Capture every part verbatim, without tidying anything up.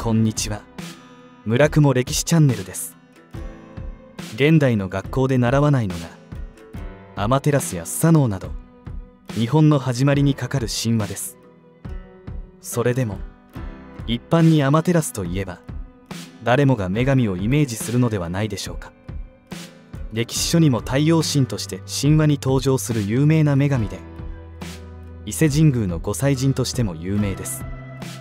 こんにちは。村雲歴史チャンネルです。現代の学校で習わないのがアマテラスやスサノオなど日本の始まりにかかる神話です。それでも一般にアマテラスといえば誰もが女神をイメージするのではないでしょうか。歴史書にも太陽神として神話に登場する有名な女神で、伊勢神宮の御祭神としても有名です。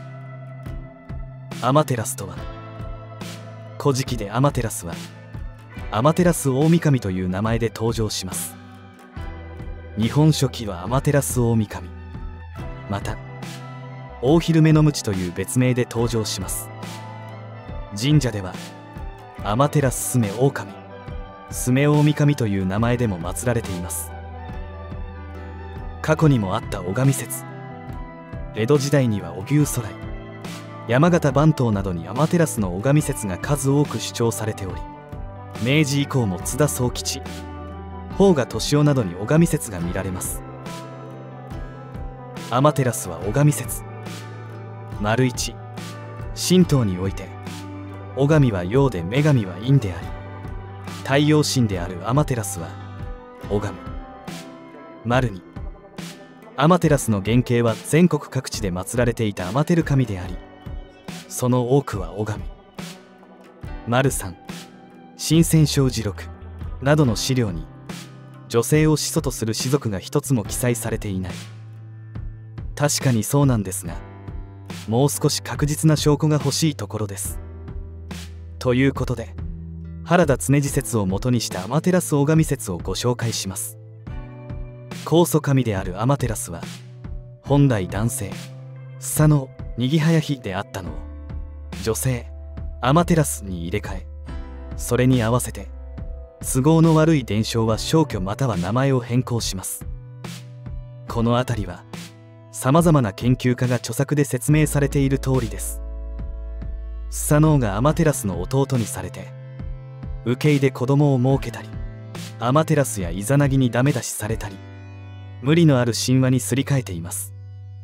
アマテラスとは、古事記でアマテラスはアマテラス大神という名前で登場します。日本書紀はアマテラス大神、また大昼目の鞭という別名で登場します。神社ではアマテラススメ大神、スメ大神という名前でも祀られています。過去にもあった拝み説、江戸時代には荻生徂来、山形番頭などにアマテラスの拝み説が数多く主張されており、明治以降も津田宗吉、宝賀敏夫などに拝み説が見られます。アマテラスは拝み説。丸一、神道において拝神は陽で女神は陰であり、太陽神であるアマテラスは拝神。丸二、アマテラスの原型は全国各地で祀られていたアマテル神であり、その多くは拝神。丸三、神仙正事録などの資料に女性を始祖とする氏族が一つも記載されていない。確かにそうなんですが、もう少し確実な証拠が欲しいところです。ということで原田恒次説をもとにしたアマテラス拝み説をご紹介します。高祖神であるアマテラスは本来男性スサノオニギハヤヒであったのを女性アマテラスに入れ替え、それに合わせて都合の悪い伝承は消去または名前を変更します。この辺りはさまざまな研究家が著作で説明されている通りです。スサノオがアマテラスの弟にされて受け入れ子供を設けたり、アマテラスやイザナギにダメ出しされたり、無理のある神話にすり替えています。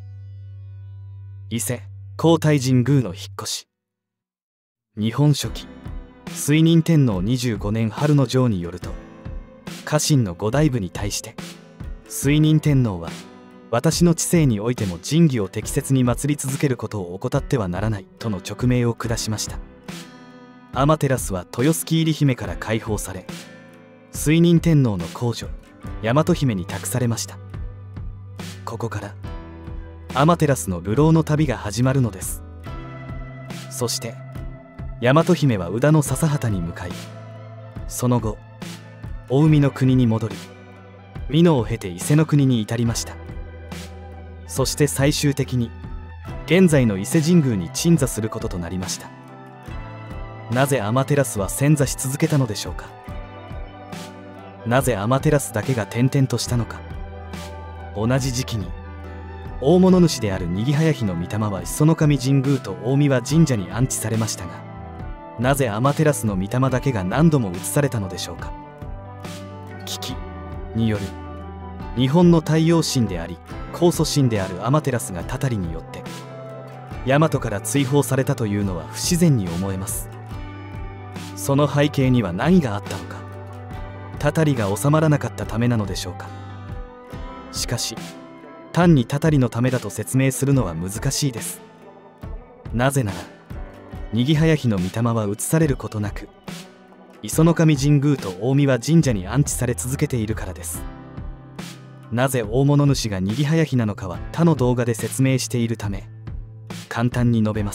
伊勢皇太神宮の引っ越し。日本書紀推認天皇にじゅうごねん春の诏によると、家臣の五代部に対して推認天皇は私の治世においても神儀を適切に祀り続けることを怠ってはならないとの勅命を下しました。アマテラスは豊洲入姫から解放され、推認天皇の皇女大和姫に託されました。ここからアマテラスの流浪の旅が始まるのです。そして大和姫は宇田の笹畑に向かい、その後大海の国に戻り、美濃を経て伊勢の国に至りました。そして最終的に現在の伊勢神宮に鎮座することとなりました。なぜアマテラスは潜座し続けたのでしょうか。なぜアマテラスだけが転々としたのか。同じ時期に大物主であるニギハヤヒの御霊は磯の神神宮と大神神社に安置されましたが、なぜアマテラスの御霊だけが何度も移されたのでしょうか。危機による日本の太陽神であり高祖神であるアマテラスがタタリによって大和から追放されたというのは不自然に思えます。その背景には何があったのか。タタリが収まらなかったためなのでしょうか。しかし単にタタリのためだと説明するのは難しいです。なぜならニギハヤヒの御霊は移されることなく磯の神神宮と大神神社に安置され続けているからです。なぜ大物主がニギハヤヒなのかは他の動画で説明しているため簡単に述べます。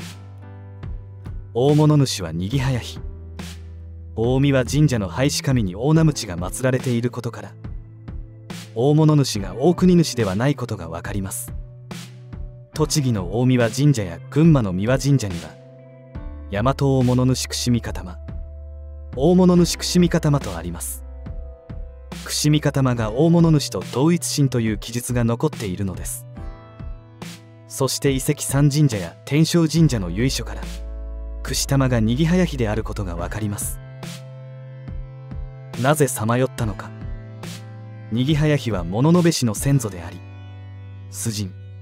大物主はニギハヤヒ、大神神社の廃止神に大名鞭が祀られていることから大物主が大国主ではないことが分かります。栃木の大神神社や群馬の三輪神社には大和大物主伏見方間、大物主伏見方間とあります。伏見方間が大物主と同一神という記述が残っているのです。そして遺跡三神社や天正神社の由緒から櫛玉がニギハヤヒであることが分かります。なぜさまよったのか。ニギハヤヒは物部氏の先祖であり、崇神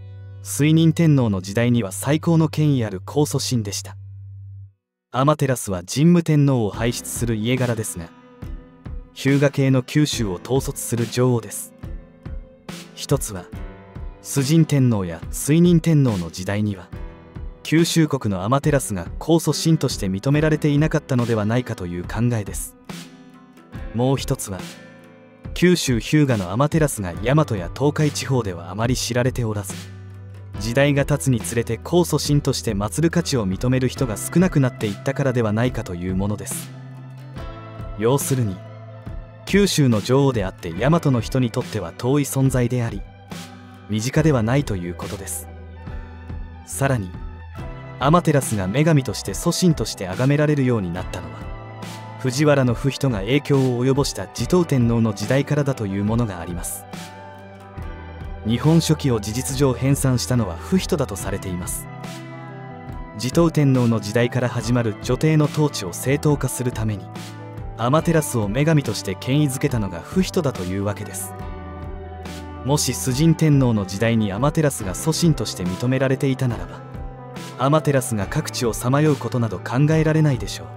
推認天皇の時代には最高の権威ある高祖神でした。天照は神武天皇を輩出する家柄ですが、日向系の九州を統率する女王です。一つは崇神天皇や推認天皇の時代には九州国の天照が高祖神として認められていなかったのではないかという考えです。もう一つは九州日向の天照が大和や東海地方ではあまり知られておらず、時代が経つにつれて高祖神として祀る価値を認める人が少なくなっていったからではないかというものです。要するに九州の女王であって大和の人にとっては遠い存在であり、身近ではないということです。さらに天照が女神として祖神として崇められるようになったのは、藤原の不人が影響を及ぼした持統天皇の時代からだというものがあります。日本書紀を事実上編纂したのは不人だとされています。持統天皇の時代から始まる女帝の統治を正当化するために天照を女神として権威づけたのが不人だというわけです。もし崇神天皇の時代に天照が祖神として認められていたならば、天照が各地をさまようことなど考えられないでしょう。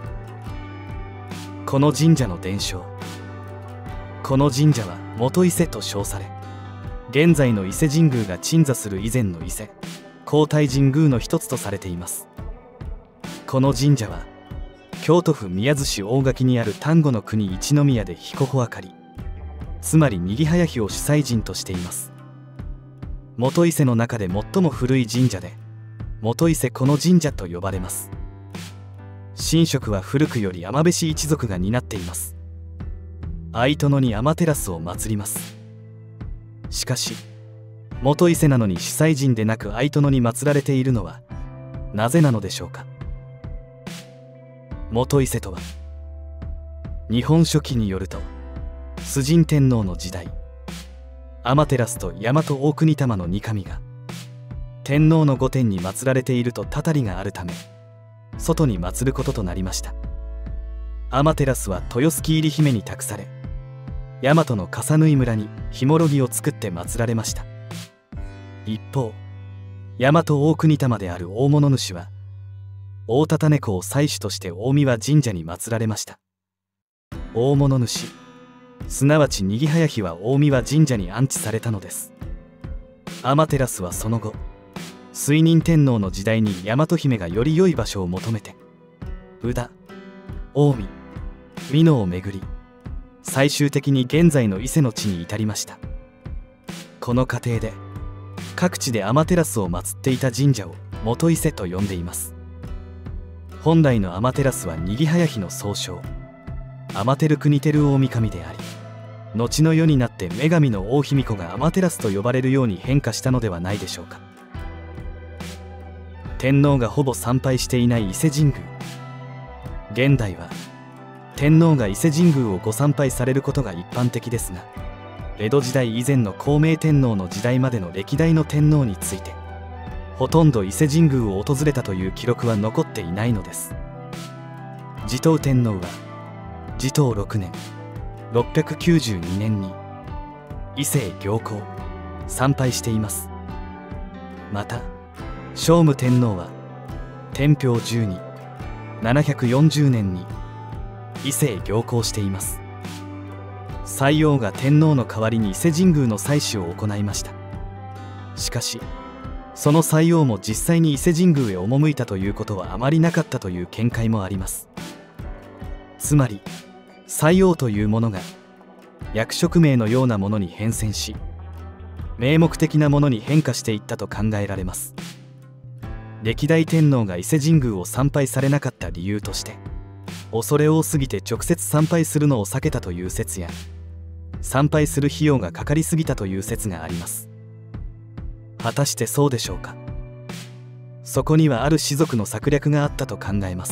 この神社の伝承。この神社は元伊勢と称され、現在の伊勢神宮が鎮座する以前の伊勢皇太神宮の一つとされています。この神社は京都府宮津市大垣にある丹後の国一宮で彦穂あかり、つまりにぎはやひを主催神としています。元伊勢の中で最も古い神社で、元伊勢この神社と呼ばれます。神職は古くより天部氏一族が担っています。愛殿に天照を祀ります。しかし元伊勢なのに主催神でなく愛殿に祀られているのはなぜなのでしょうか。元伊勢とは、日本書紀によると崇神天皇の時代、天照と大和大国玉の二神が天皇の御殿に祀られているとたたりがあるため、外に祀ることとなりました。天照は豊洲入り姫に託され、大和の笠縫村にひもろぎを作って祀られました。一方、大和大国玉である大物主は大田種子を祭主として大神神社に祀られました。大物主、すなわちにぎはやひは大神神社に安置されたのです。天照はその後、推認天皇の時代に大和姫がより良い場所を求めて宇田、近江、美濃を巡り、最終的に現在の伊勢の地に至りました。この過程で各地で天照を祀っていた神社を元伊勢と呼んでいます。本来の天照はにぎはやひの総称、天照国照大神であり、後の世になって女神の大卑弥呼が天照と呼ばれるように変化したのではないでしょうか。天皇がほぼ参拝していない伊勢神宮。現代は天皇が伊勢神宮をご参拝されることが一般的ですが、江戸時代以前の孝明天皇の時代までの歴代の天皇についてほとんど伊勢神宮を訪れたという記録は残っていないのです。持統天皇は持統ろくねんろっぴゃくきゅうじゅうにねんに伊勢へ行幸参拝しています。また聖武天皇は天平じゅうにななひゃくよんじゅうねんに伊勢へ行幸しています。西王が天皇の代わりに伊勢神宮の祭祀を行いました。しかしその西王も実際に伊勢神宮へ赴いたということはあまりなかったという見解もあります。つまり西王というものが役職名のようなものに変遷し、名目的なものに変化していったと考えられます。歴代天皇が伊勢神宮を参拝されなかった理由として、恐れ多すぎて直接参拝するのを避けたという説や、参拝する費用がかかりすぎたという説があります。果たしてそうでしょうか。そこにはある士族の策略があったと考えます。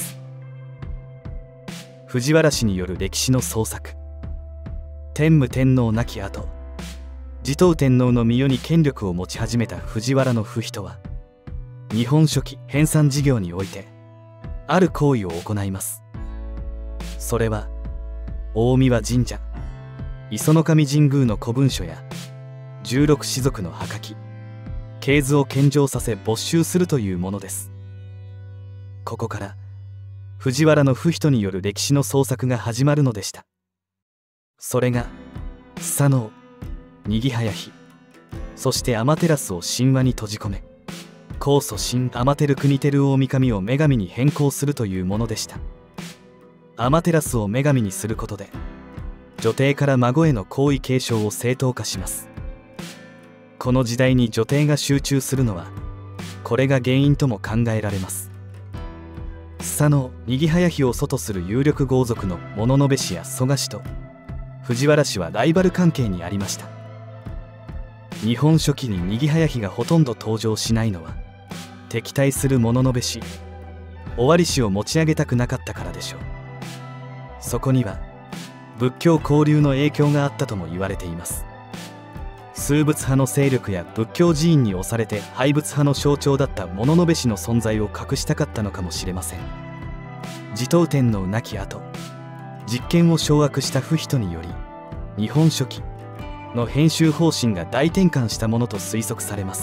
藤原氏による歴史の創作。天武天皇亡き後、持統天皇の御代に権力を持ち始めた藤原の不人は、日本書紀編纂事業においてある行為を行います。それは大神神社、磯の神神宮の古文書や十六士族の墓記、 系図を献上させ没収するというものです。ここから藤原不比等による歴史の創作が始まるのでした。それがスサノオ、にぎはやひ、そしてアマテラスを神話に閉じ込め、高祖神アマテルクニテル大神を女神に変更するというものでした。アマテラスを女神にすることで女帝から孫への皇位継承を正当化します。この時代に女帝が集中するのはこれが原因とも考えられます。スサノオ、にぎはやひを祖とする有力豪族の物部氏や蘇我氏と藤原氏はライバル関係にありました。日本書紀ににぎはやひがほとんど登場しないのは敵対する物部氏、尾張氏を持ち上げたくなかったからでしょう。そこには仏教交流の影響があったとも言われています。数仏派の勢力や仏教寺院に押されて廃仏派の象徴だった物部氏の存在を隠したかったのかもしれません。持統天皇亡き後、実権を掌握した不比等により「日本書紀」の編集方針が大転換したものと推測されます。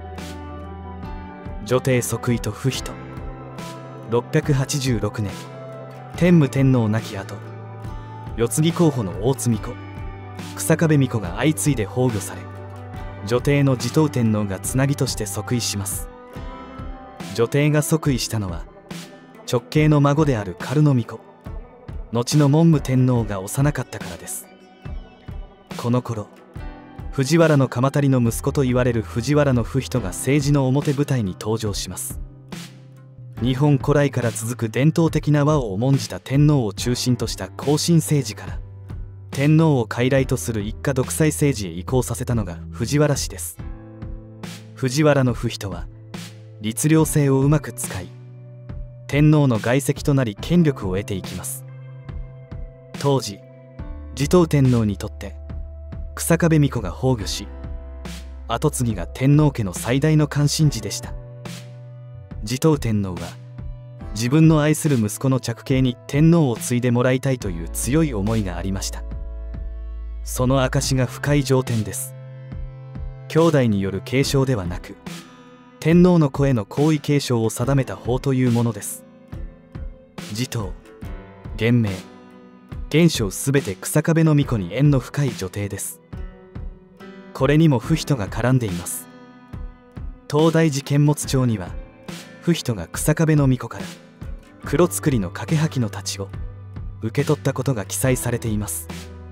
女帝即位と不比等。ろっぴゃくはちじゅうろくねん、天武天皇亡き後、世継ぎ候補の大津巫女、日下部巫女が相次いで崩御され、女帝の持統天皇がつなぎとして即位します。女帝が即位したのは直系の孫であるカルノ巫女、後の文武天皇が幼かったからです。この頃藤原鎌足の息子と言われる藤原不比等が政治の表舞台に登場します。日本古来から続く伝統的な和を重んじた天皇を中心とした後進政治から天皇を傀儡とする一家独裁政治へ移行させたのが藤原氏です。藤原不比等は律令制をうまく使い天皇の外戚となり権力を得ていきます。当時持統天皇にとって日下部巫女が崩御し、跡継ぎが天皇家の最大の関心事でした。持統天皇は自分の愛する息子の着系に天皇を継いでもらいたいという強い思いがありました。その証が深い上典です。兄弟による継承ではなく天皇の子への皇位継承を定めた法というものです。持統、元明、元正すべて日下部巫女に縁の深い女帝です。これにも不比等が絡んでいます。東大寺剣物帳には不比等が日下部巫女から黒作りの掛けはきの太刀を受け取ったことが記載されています。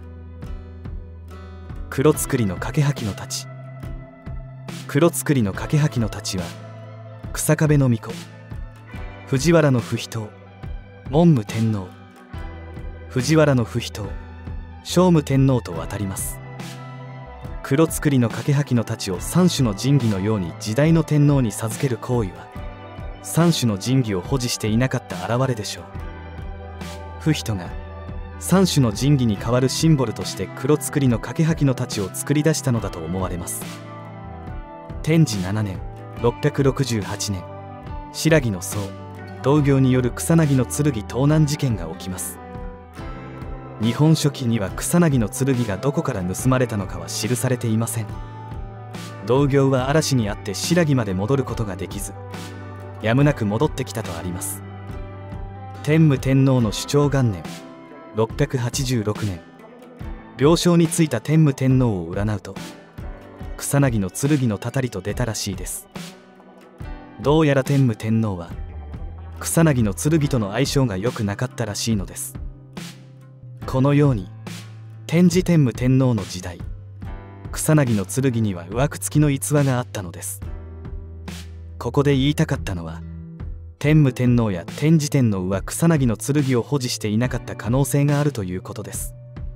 黒作りの掛けはきの太刀、黒作りの掛けはきの太刀は日下部巫女、藤原不比等、文武天皇、藤原不比等、聖武天皇と渡ります。黒作りの掛けはきの太刀を三種の神器のように時代の天皇に授ける行為は三種の神器を保持していなかった表れでしょう。不比等が三種の神器に代わるシンボルとして黒作りの掛けはきの太刀を作り出したのだと思われます。天智ななねん、ろっぴゃくろくじゅうはちねん、新羅の僧同行による草薙の剣盗難事件が起きます。日本書紀には草薙の剣がどこから盗まれたのかは記されていません。同行は嵐にあって新羅まで戻ることができず、やむなく戻ってきたとあります。天武天皇の主張元年ろっぴゃくはちじゅうろくねん、病床についた天武天皇を占うと草薙の剣のたたりと出たらしいです。どうやら天武天皇は草薙の剣との相性が良くなかったらしいのです。このように天智天武天皇の時代、草薙の剣には上くつきの逸話があったのです。ここで言いたかったのは、天武天皇や天智天皇は草薙の剣を保持していなかった可能性があるということです。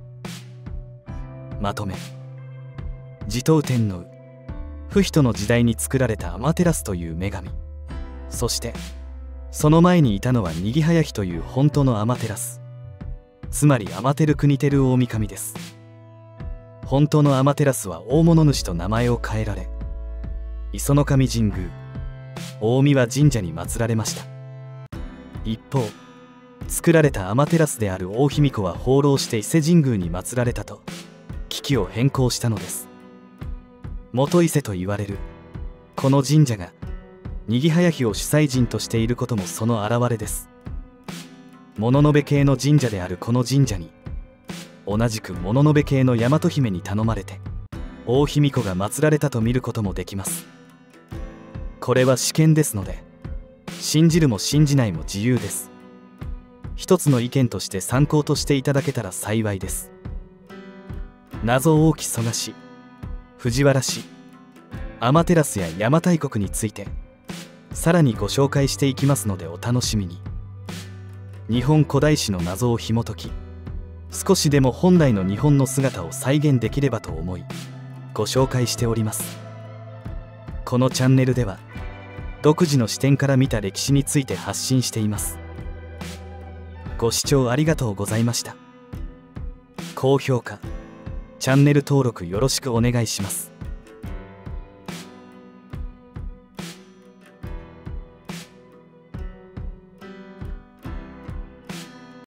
まとめ、持統天皇、不比等の時代に作られたアマテラスという女神、そしてその前にいたのはにぎはやひという本当のアマテラス、つまりアマテルクニテル大神です。本当のアマテラスは大物主と名前を変えられ、磯の神神宮大神は神社に祀られました。一方、作られたアマテラスである大卑弥呼は放浪して伊勢神宮に祀られたと危機を変更したのです。元伊勢と言われるこの神社がにぎはやひを主催神としていることもその表れです。物部系の神社であるこの神社に、同じく物部系の大和姫に頼まれて大卑弥呼が祀られたと見ることもできます。これは試験ですので、信じるも信じないも自由です。一つの意見として参考としていただけたら幸いです。謎多き蘇我氏、藤原氏、天照や邪馬台国についてさらにご紹介していきますのでお楽しみに。日本古代史の謎を紐解き、少しでも本来の日本の姿を再現できればと思いご紹介しております。このチャンネルでは独自の視点から見た歴史について発信しています。ご視聴ありがとうございました。高評価、チャンネル登録よろしくお願いします。